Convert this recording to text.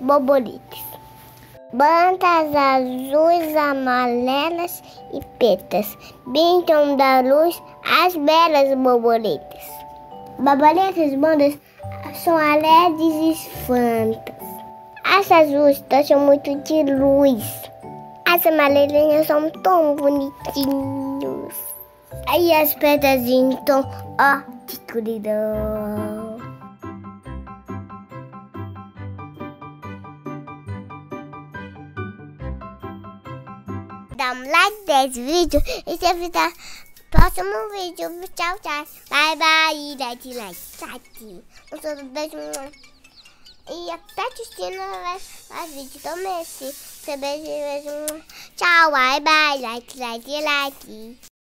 borboletas. Bandas azuis, amarelas e pretas brincam da luz as belas borboletas. Borboletas bandas são alegres e fantas. As azuis são muito de luz. As amarelinhas são tão bonitinhos. Aí as pretas então, ó, de escuridão. Dá um like nesse vídeo e se avisar no próximo vídeo. Tchau, tchau. Bye, bye. Like. E aperte o sino para ver vídeo também. Tchau, bye, bye. Like.